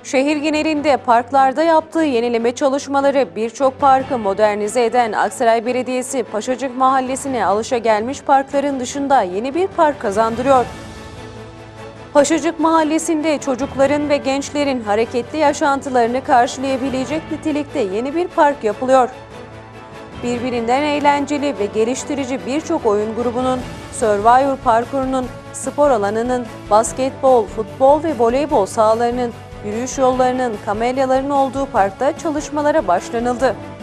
Şehir genelinde parklarda yaptığı yenileme çalışmaları birçok parkı modernize eden Aksaray Belediyesi, Paşacık Mahallesi'ne alışagelmiş parkların dışında yeni bir park kazandırıyor. Paşacık Mahallesi'nde çocukların ve gençlerin hareketli yaşantılarını karşılayabilecek nitelikte yeni bir park yapılıyor. Birbirinden eğlenceli ve geliştirici birçok oyun grubunun, Survivor parkurunun, spor alanının, basketbol, futbol ve voleybol sahalarının, yürüyüş yollarının, kamelyaların olduğu parkta çalışmalara başlanıldı.